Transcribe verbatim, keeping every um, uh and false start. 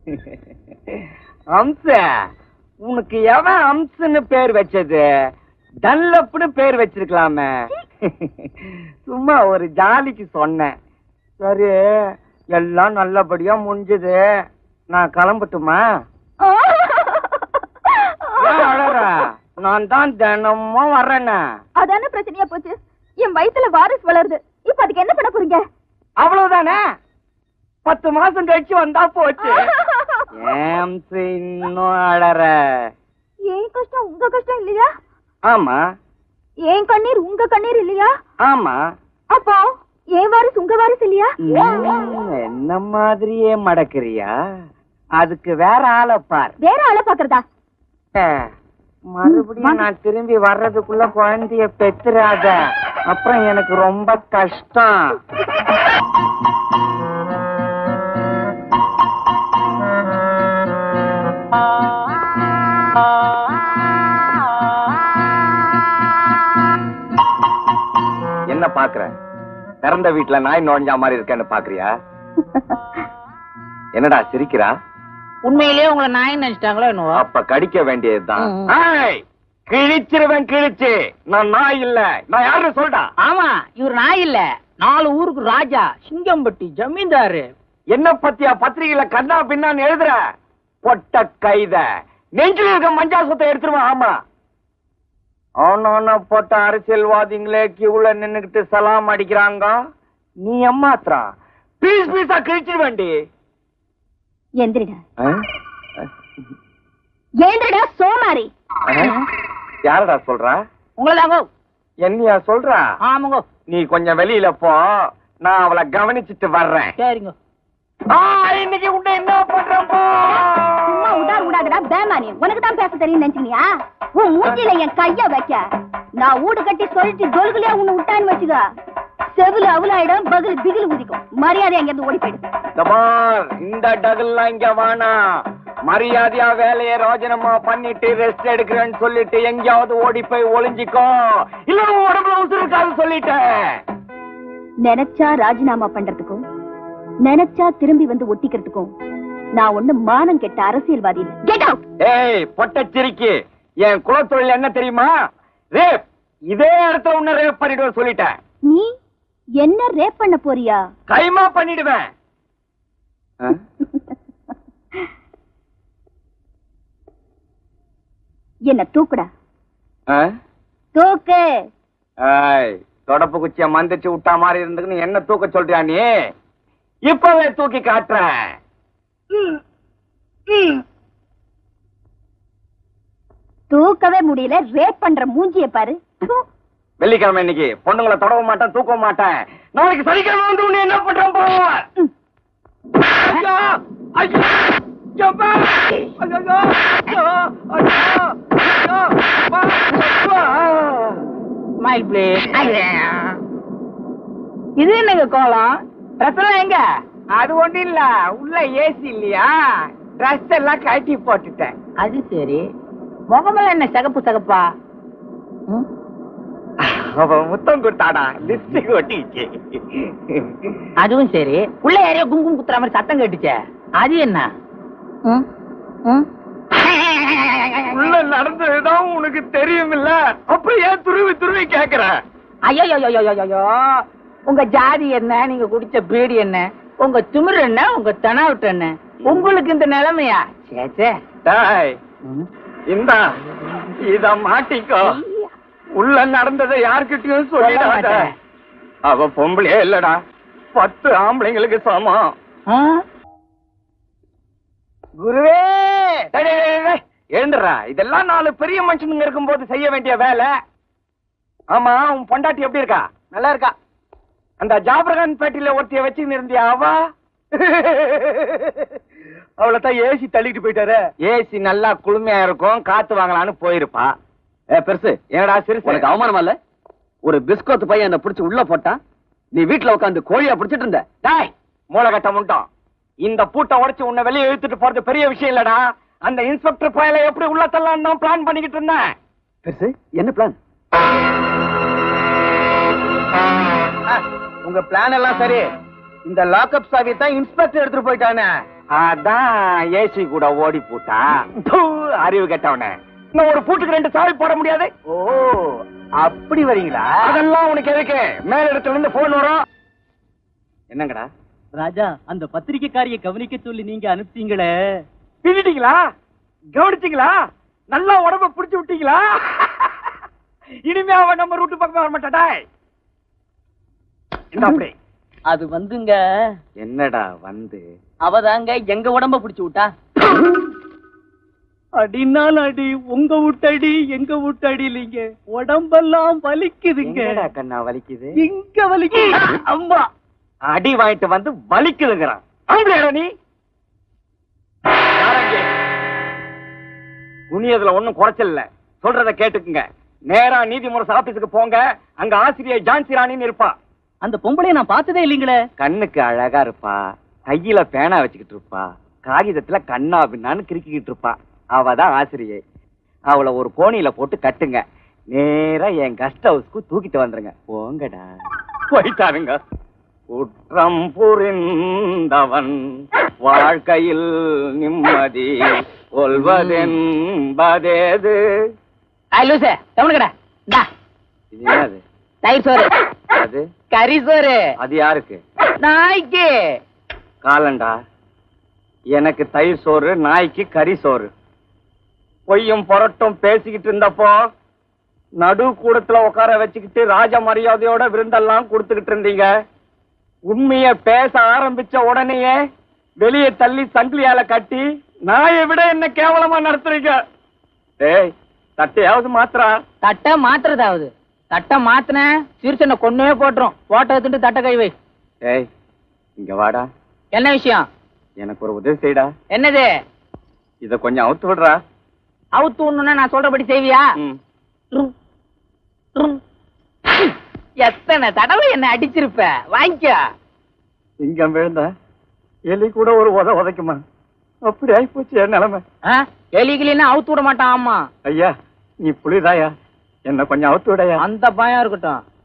அம்ச, உனக்கு எவன் அம்சன்னு பேர் வச்சது? டன்லப்னு பேர் வச்சிருக்கலாமே. சும்மா ஒரு ஜாலிக்கு சொன்னேன். சரி, எல்லாம் நல்லபடியா முடிஞ்சது. நான் கிளம்பட்டுமா? நான் தான் தினமும் வர்றேன்னு. அதான பிரச்சனையா போச்சு. என் வயித்துல வாரிசு வளருது. இப்ப அதுக்கு என்ன பண்ண போறீங்க? அவ்வளவுதானே, பத்து மாசம் கழிச்சு வந்தா போச்சு. இன்னும் அழற. ஏன் கஷ்டம் உங்க கஷ்டம் இல்லையா? ஆமா. ஏன் கண்ணீர் உங்க கண்ணீர் இல்லையா? ஆமா. அப்போ ஏன் வாரிசு உங்க வாரிசு இல்லையா? என்ன மாதிரியே மடக்குறியா? அதுக்கு வேற ஆளை பார். வேற ஆளை பாக்குறதா? மறுபடியும் நான் திரும்பி வர்றதுக்குள்ள குழந்தைய பெத்துறாத, அப்புறம் எனக்கு ரொம்ப கஷ்டம். என்ன பாக்குற? பிறந்த வீட்டுல நாய் நுழைஞ்சா மாதிரி இருக்கேன்னு பாக்குறியா? என்னடா சிரிக்கிறா? உண்மையிலேயே உங்களை நாய் நினைச்சிட்டாங்களோ என்னவோ? அப்ப கடிக்க வேண்டியதுதான். கிழிச்சிருவேன் கிழிச்சு. நான் நாய் இல்ல. நான் யாருன்னு சொல்றா? ஆமா, இவர் நாய் இல்ல, நாலு ஊருக்கு ராஜா, சிங்கம்பட்டி ஜமீன்தாரு. என்ன பத்தியா பத்திரிகையில கண்ணா பின்னான்னு எழுதுற? பொட்ட கைத நெஞ்சில் இருக்க மஞ்சா சொத்தை எடுத்துருவான். ஆமா, அவன போட்ட அரசியல்வாதிங்களே கியூல நின்னுகிட்டு சலாம் அடிக்கிறாங்க. நீ ஏமாத்துறா? பீஸ் பீஸா கிழிச்சிருவேண்டி. எந்திரிடா. ஏந்திரடா சோமாரி. யாரடா சொல்றா? உங்களதாங்க. என்னையா சொல்றா? ஆமாங்க. நீ கொஞ்சம் வெளியில போ, நான் அவளை கவனிச்சுட்டு வர்றேன். சரிங்க. இன்னைக்கு உன்னை என்ன பண்றேன்? சும்மா உடார் உடாதடா பேமானி. உனக்கு தான் பேச தெரியும் நினைச்சீங்க? உன் மூஞ்சில என் கைய வைக்க நான் ஊடு கட்டி சொல்லிட்டு ஜொல்குலியா உன்னை விட்டான்னு வச்சுக்க, செவில அவளாயிடம் பகில் பிகில் உதிக்கும். மரியாதை அங்க இருந்து ஓடி போயிடு. இந்த டகுல்லாம் இங்க வேணா. மரியாதையா வேலையை ரோஜனமா பண்ணிட்டு ரெஸ்ட் எடுக்கிறேன்னு சொல்லிட்டு எங்கேயாவது ஓடி போய் ஒளிஞ்சிக்கோ, இல்ல உடம்புல உசுருக்காது சொல்லிட்டேன். நினைச்சா ராஜினாமா பண்றதுக்கும் நினைச்சா திரும்பி வந்து ஒட்டிக்கிறதுக்கும் நான் ஒண்ணு மானம் கெட்ட அரசியல்வாதி இல்ல. Get out. ஏய் பொட்டச்சிரிக்கி, என் குலத்தொழில் என்ன தெரியுமா? ரேப். இதே இடத்துல உன்ன ரேப் பண்ணிடுவேன் சொல்லிட்டேன். நீ என்ன ரேப் பண்ண போறியா? கைமா பண்ணிடுவேன். என்ன தூக்குடா. தூக்கு. தொடப்பு குச்சிய மந்திச்சு விட்டா மாதிரி இருந்துக்கு என்ன தூக்க சொல்றியா நீ? இப்பவே தூக்கி காட்டுறேன். தூக்கவே முடியல. ரேப் பண்ற மூஞ்சிய பாரு. வெள்ளிக்கிழமை இன்னைக்கு பொண்ணுங்களை தொடவ மாட்டேன், தூக்க மாட்டேன். நாளைக்கு சனிக்கிழமை வந்து உன்னை என்ன பண்றேன் போ. இது என்னங்க கோலம்? ட்ரெஸ் எங்க? அது ஒண்ணு இல்ல, உள்ள ஏசி இல்லையா, ட்ரெஸ் எல்லாம் கட்டி போட்டுட்டேன். அது சரி. முகமெல்லாம் என்ன சகப்பு சகப்பா? முத்தம் கொடுத்தாடா, லிப்ஸ்டிக் ஒட்டிச்சு. அதுவும் சரி. உள்ள யாரையோ குங்குமம் குத்துற மாதிரி சத்தம் கேட்டுச்சே, அது என்ன? உள்ள நடந்ததுதான் உனக்கு தெரியும் இல்ல, அப்ப ஏன் துருவி துருவி கேக்குற? ஐயோ ஐயோ, உங்க ஜாதி என்ன, நீங்க குடிச்ச பீடி என்ன, உங்க திமிரு என்ன, உங்க தனாவிட்டு என்ன, உங்களுக்கு இந்த நிலைமையா? சேச்சே. இந்தா இத மாட்டிக்கோ. உள்ள நடந்ததை யார்கிட்டயும் சொல்லிடாத. அவ பொம்பளையே இல்லடா, பத்து ஆம்பளைங்களுக்கு சமம். குருவே எழுந்துடுறா. இதெல்லாம் நாலு பெரிய மனுஷனுங்க இருக்கும் போது செய்ய வேண்டிய வேலை. ஆமா, உன் பொண்டாட்டி எப்படி இருக்கா? நல்லா இருக்கா? அந்த ஜாபரகான் பேட்டில ஒருத்திய வச்சுன்னு இருந்தியா? அவா அவளைத்தான் ஏசி தள்ளிட்டு போயிட்டாரு. ஏசி நல்லா குளுமையா இருக்கும், காத்து வாங்கலான்னு போயிருப்பா. ஏ பெருசு, என்னடா சிறுசு, உனக்கு அவமானமா இல்ல? ஒரு பிஸ்கோத்து பையன் என்ன புடிச்சு உள்ள போட்டா, நீ வீட்டுல உட்காந்து கோழியா புடிச்சிட்டு இருந்த. டாய் மூளை கட்ட முட்டோம். இந்த பூட்டை உடைச்சு உன்னை வெளியே இழுத்துட்டு போறது பெரிய விஷயம் இல்லடா. அந்த இன்ஸ்பெக்டர் பயலை எப்படி உள்ள தள்ளலாம் பிளான் பண்ணிக்கிட்டு இருந்தேன். பெருசு, என்ன பிளான்? உங்க பிளான் எல்லாம் சரி. இந்த லாக்அப் சாவி தான் இன்ஸ்பெக்டர் எடுத்துட்டு போயிட்டானே, அதான் ஏசி கூட ஓடி பூட்டா. தூ, அறிவு கெட்டவனே. இன்னும் ஒரு பூட்டுக்கு ரெண்டு சாவி போட முடியாது. ஓ, அப்படி வரீங்களா? அதெல்லாம் உனக்கு எதுக்கு? மேல இடத்துல இருந்து போன் வரும். என்னங்கடா ராஜா, அந்த பத்திரிக்கைக்காரிய கவனிக்க சொல்லி நீங்க அனுப்பிச்சீங்களே, பிடிட்டீங்களா? கவனிச்சீங்களா? நல்லா உடம்ப புடிச்சு விட்டீங்களா? இனிமே அவன் நம்ம ரூட்டு பக்கம் வர மாட்டாடா. என்ன அப்படி? அது வந்துங்க. என்னடா வந்து? அவதாங்க எங்க உடம்ப பிடிச்சு விட்டா. அடினால் அடி, உங்க விட்டடி எங்க விட்டடி இல்லைங்க, உடம்பெல்லாம் வலிக்குதுங்க. எங்கடா கண்ணா வலிக்குது? இங்க வலிக்குது. அம்மா அடி வாங்கிட்டு வந்து வலிக்குதுங்கிறான். ஆம்பளையாடா நீ? துணியதுல ஒண்ணும் குறைச்சல் இல்ல. சொல்றத கேட்டுக்குங்க. நேரா நீதிமன்ற ஆபீஸுக்கு போங்க. அங்க ஆசிரியர் ஜான்சி ராணின்னு இருப்பா. அந்த பொம்பளைய நான் பார்த்ததே இல்லைங்களே. கண்ணுக்கு அழகா இருப்பா. கையில பேனா வச்சுக்கிட்டு இருப்பா. காகிதத்துல கண்ணா பின்னான்னு கிறுக்கிக்கிட்டு இருப்பா. அவதான் ஆசிரியை. அவளை ஒரு கோணியில போட்டு கட்டுங்க. நேரா என் கெஸ்ட் ஹவுஸ்க்கு தூக்கிட்டு வந்துருங்க. போங்கடா. போயிட்டாருங்க. குற்றம் புரிந்தவன் வாழ்க்கையில் நிம்மதி கொள்வதென்பதேது. லூசு, தமிழ்கடா. இது என்னது? தயிர் சோறு. அது கறி சோறு. அது யாருக்கு? நாய்க்கு. காலண்டா. எனக்கு தயிர் சோறு, நாய்க்கு கறி சோறு. பொய்யும் புரட்டும் பேசிக்கிட்டு இருந்தப்போ நடு கூடத்துல உட்கார வச்சுக்கிட்டு ராஜ மரியாதையோட விருந்தெல்லாம் கொடுத்துக்கிட்டு இருந்தீங்க. உண்மைய பேச ஆரம்பிச்ச உடனேயே வெளியே தள்ளி சங்கிலியால கட்டி நாயை விட என்ன கேவலமா நடத்துறீங்க. ஏய், தட்டையாவது மாத்திரா. தட்டை மாத்துறதாவது? தட்டை மாத்தின சிறுசனை கொன்னே போட்டுரும். போட்டோ எடுத்துட்டு தட்டை கை வை. ஏய், இங்க வாடா. என்ன விஷயம்? எனக்கு ஒரு உதவி செய்டா. என்னது? இத கொஞ்சம் அவுத்து விடுறா. அவுத்து விடணும்னா நான் சொல்றபடி செய்வியா? ம். ட்ரும், ட்ரும். எத்தனை தடவை என்ன அடிச்சிருப்ப. வாங்கிக்க. இங்க விழுந்த எலி கூட ஒரு உத உதைக்குமா? அப்படி ஆயிப்போச்சு என் நிலைமை. எலிகிலின்னா அவுத்து விட மாட்டான். ஆமா ஐயா, நீ புளிதாயா, என்ன கொஞ்சம் அவுத்து விடையா. அந்த பயம் இருக்கட்டும்.